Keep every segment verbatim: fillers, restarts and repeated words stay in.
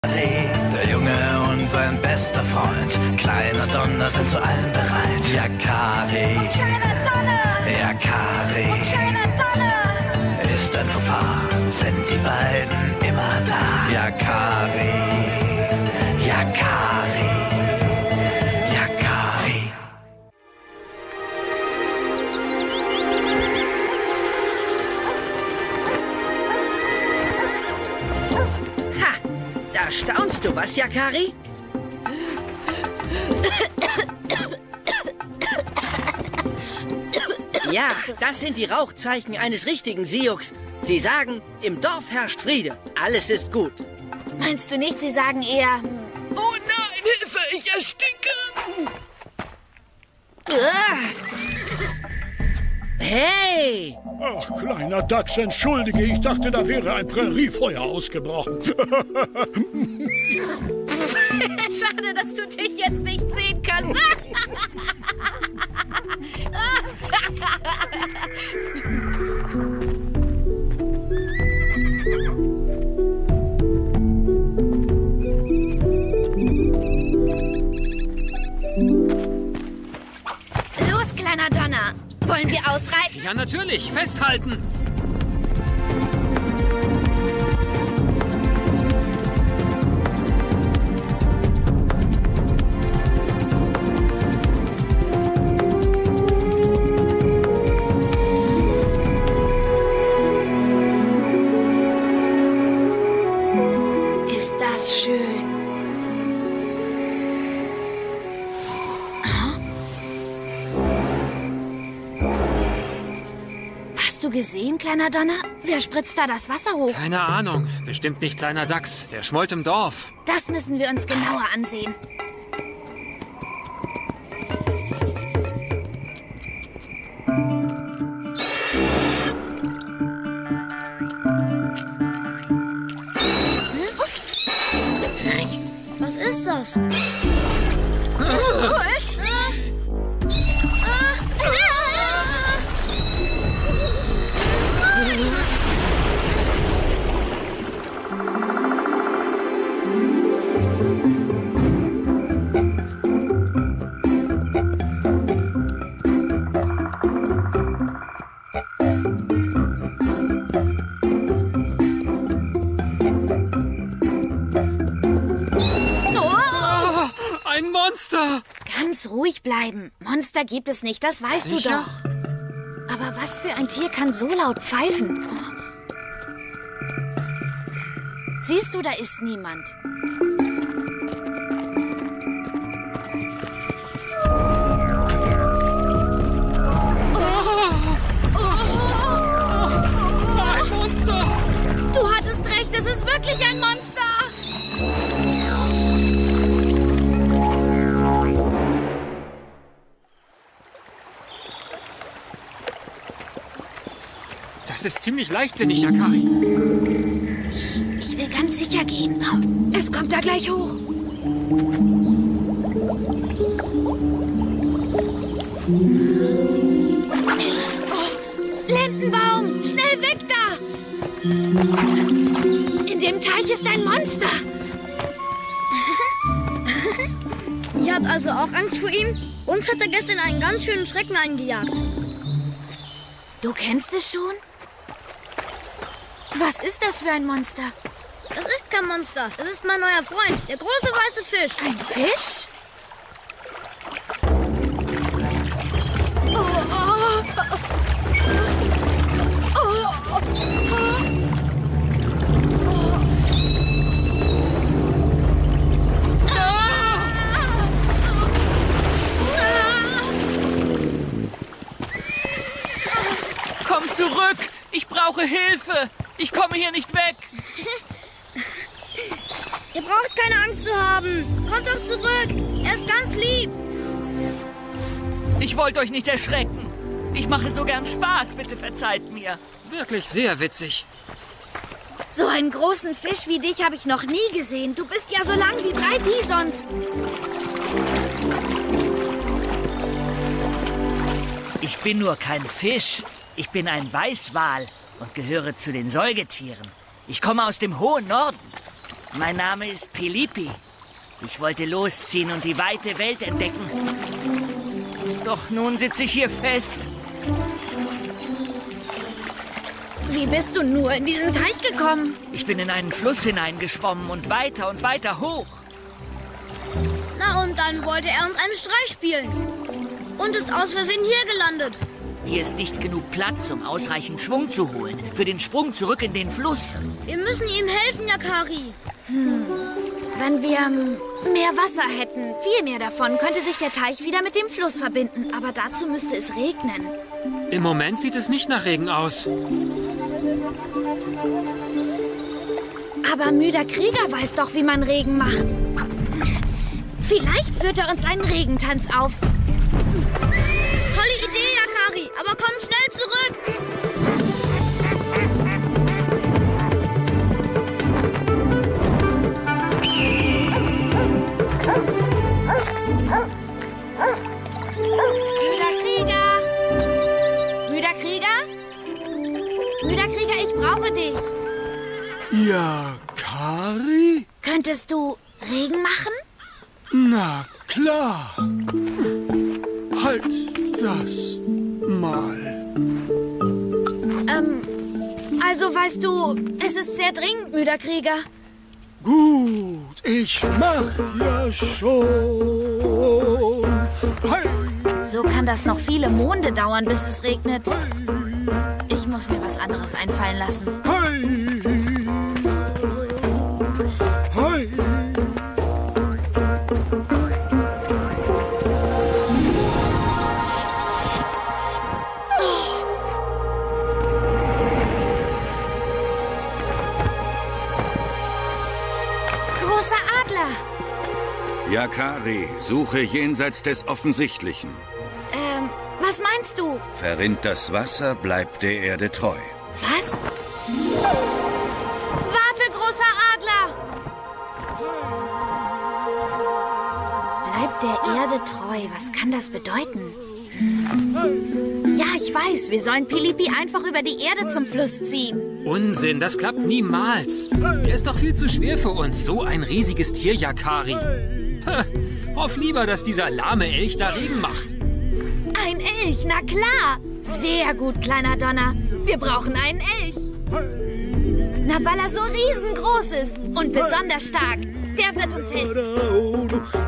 Der Junge und sein bester Freund, kleiner Donner, sind zu allem bereit. Yakari, kleiner Donner, Yakari, kleiner Donner, ist ein Fauxpas, sind die beiden immer da. Yakari, Yakari, Yakari. Ha! Da staunst du, was, Yakari? Ja, das sind die Rauchzeichen eines richtigen Sioux. Sie sagen, im Dorf herrscht Friede. Alles ist gut. Meinst du nicht, sie sagen eher... Oh nein, Hilfe, ich ersticke! Hey! Ach, kleiner Dachs, entschuldige, ich dachte, da wäre ein Präriefeuer ausgebrochen. Schade, dass du dich jetzt nicht sehen kannst. Los, kleiner Donner. Wollen wir ausreiten? Ja, natürlich. Festhalten. Ist das schön. Hast du gesehen, kleiner Donner? Wer spritzt da das Wasser hoch? Keine Ahnung. Bestimmt nicht kleiner Dachs. Der schmollt im Dorf. Das müssen wir uns genauer ansehen. Was ist das? Oh, echt? Ein Monster! Ganz ruhig bleiben. Monster gibt es nicht, das weißt Sicher? du doch. Aber was für ein Tier kann so laut pfeifen? Oh. Siehst du, da ist niemand. Ein Monster! Du hattest recht, es ist wirklich ein Monster. Das ist ziemlich leichtsinnig, Yakari. Ich will ganz sicher gehen. Es kommt da gleich hoch. Oh, Lendenbaum, schnell weg da! In dem Teich ist ein Monster. Ihr habt also auch Angst vor ihm? Uns hat er gestern einen ganz schönen Schrecken eingejagt. Du kennst es schon? Was ist das für ein Monster? Es ist kein Monster. Es ist mein neuer Freund, der große weiße Fisch. Ein Fisch? Oh, oh, oh, oh, oh. Komm zurück! Ich brauche Hilfe! Ich komme hier nicht weg! Ihr braucht keine Angst zu haben. Kommt doch zurück. Er ist ganz lieb. Ich wollte euch nicht erschrecken. Ich mache so gern Spaß, bitte verzeiht mir. Wirklich sehr witzig. So einen großen Fisch wie dich habe ich noch nie gesehen. Du bist ja so lang wie drei Bisons. Ich bin nur kein Fisch. Ich bin ein Weißwal und gehöre zu den Säugetieren. Ich komme aus dem hohen Norden. Mein Name ist Pilipi. Ich wollte losziehen und die weite Welt entdecken. Doch nun sitze ich hier fest. Wie bist du nur in diesen Teich gekommen? Ich bin in einen Fluss hineingeschwommen und weiter und weiter hoch. Na und dann wollte er uns einen Streich spielen. Und ist aus Versehen hier gelandet. Hier ist nicht genug Platz, um ausreichend Schwung zu holen. Für den Sprung zurück in den Fluss. Wir müssen ihm helfen, Yakari. Hm. Wenn wir ähm, mehr Wasser hätten, viel mehr davon, könnte sich der Teich wieder mit dem Fluss verbinden. Aber dazu müsste es regnen. Im Moment sieht es nicht nach Regen aus. Aber müder Krieger weiß doch, wie man Regen macht. Vielleicht führt er uns einen Regentanz auf. Tolle Idee, Yakari, aber komm schnell zurück. Müder Krieger! Müder Krieger? Müder Krieger, ich brauche dich. Yakari? Könntest du Regen machen? Na klar. Halt das mal. Ähm, also weißt du, es ist sehr dringend, müder Krieger. Gut, ich mach ja schon. Hey. So kann das noch viele Monde dauern, bis es regnet. Ich muss mir was anderes einfallen lassen. Hey. Hey. Yakari, suche jenseits des Offensichtlichen. Ähm, was meinst du? Verrinnt das Wasser, bleibt der Erde treu. Was? Warte, großer Adler! Bleibt der Erde treu, was kann das bedeuten? Hm. Ja, ich weiß, wir sollen Pilipi einfach über die Erde zum Fluss ziehen. Unsinn, das klappt niemals. Er ist doch viel zu schwer für uns, so ein riesiges Tier, Yakari. Ha, hoff lieber, dass dieser lahme Elch da Regen macht. Ein Elch, na klar. Sehr gut, kleiner Donner. Wir brauchen einen Elch. Na, weil er so riesengroß ist und besonders stark. Der wird uns helfen.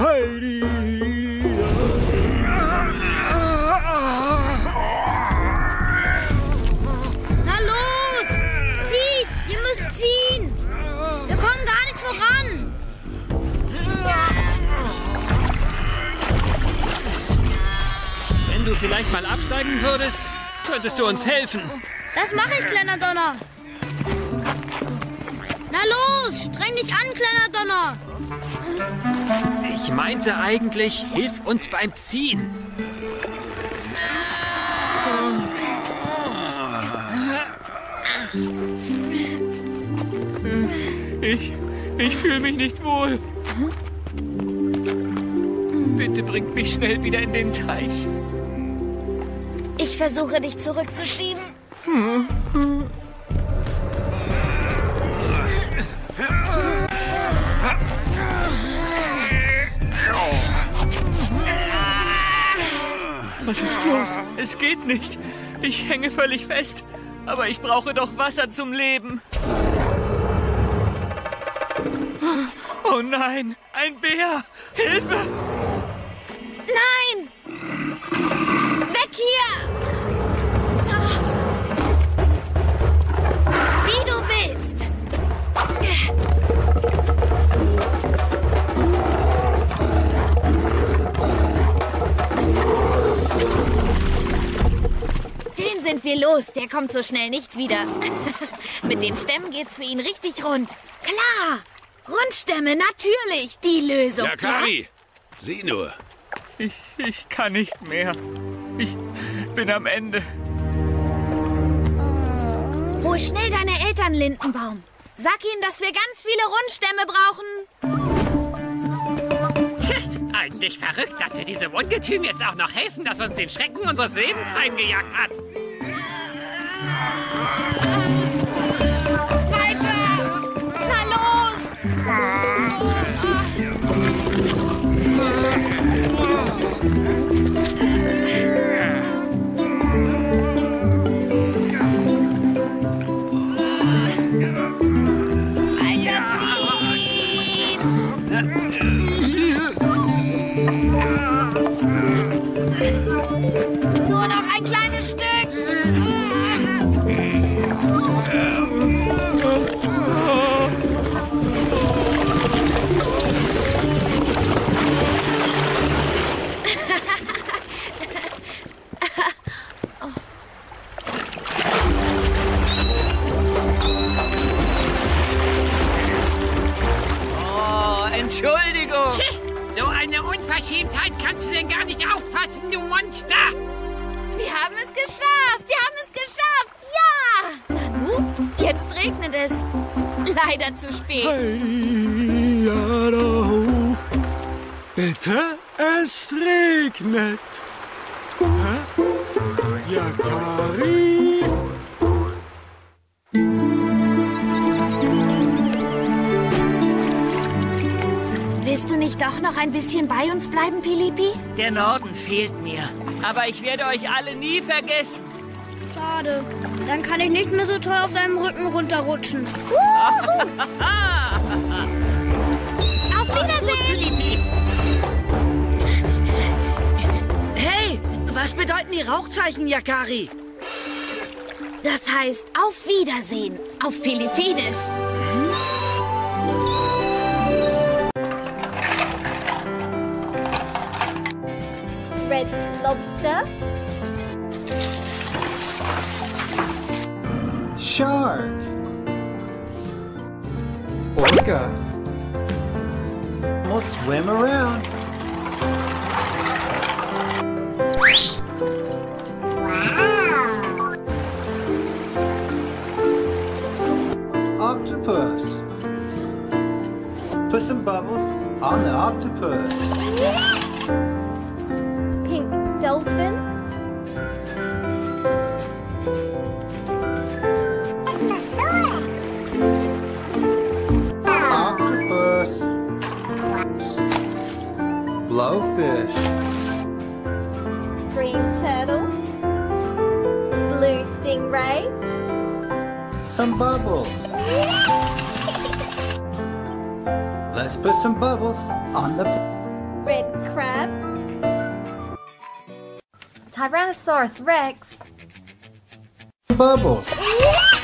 Na los! Zieht! Ihr müsst ziehen! Wir kommen gar nicht voran! Wenn du vielleicht mal absteigen würdest, könntest du uns helfen. Das mache ich, kleiner Donner. Na los, streng dich an, kleiner Donner. Ich meinte eigentlich, hilf uns beim Ziehen. Ich, ich fühle mich nicht wohl. Bitte bringt mich schnell wieder in den Teich. Ich versuche, dich zurückzuschieben. Was ist los? Es geht nicht. Ich hänge völlig fest. Aber ich brauche doch Wasser zum Leben. Oh nein, ein Bär! Hilfe! Nein! Weg hier! Wie du willst. Den sind wir los. Der kommt so schnell nicht wieder. Mit den Stämmen geht's für ihn richtig rund. Klar! Rundstämme, natürlich. Die Lösung. Yakari, ja? sieh nur. Ich, ich kann nicht mehr. Ich bin am Ende. Hol schnell deine Eltern, Lindenbaum. Sag ihnen, dass wir ganz viele Rundstämme brauchen. Tja, eigentlich verrückt, dass wir diesem Ungetüm jetzt auch noch helfen, das uns den Schrecken unseres Lebens heimgejagt hat. Weiter! Na los! Nur noch ein kleines Stück. Entschuldigung. Tch, so eine Unverschämtheit kannst du denn gar nicht aufpassen, du Monster! Wir haben es geschafft! Wir haben es geschafft! Ja! Nanu, jetzt regnet es. Leider zu spät. Heidi, Yaro. Bitte, es regnet. Hä? Yakari? Willst du nicht doch noch ein bisschen bei uns bleiben, Pilipi? Der Norden fehlt mir. Aber ich werde euch alle nie vergessen. Schade. Dann kann ich nicht mehr so toll auf deinem Rücken runterrutschen. Auf Wiedersehen! Hey, was bedeuten die Rauchzeichen, Yakari? Das heißt auf Wiedersehen auf Philippinisch. Red lobster. Shark. Orca. We'll swim around. Wow. Octopus. Put some bubbles on the octopus. Pink dolphin. Octopus. Blowfish. Green turtle. Blue stingray. Some bubbles. Let's put some bubbles on the Red crab. Tyrannosaurus Rex. bubbles.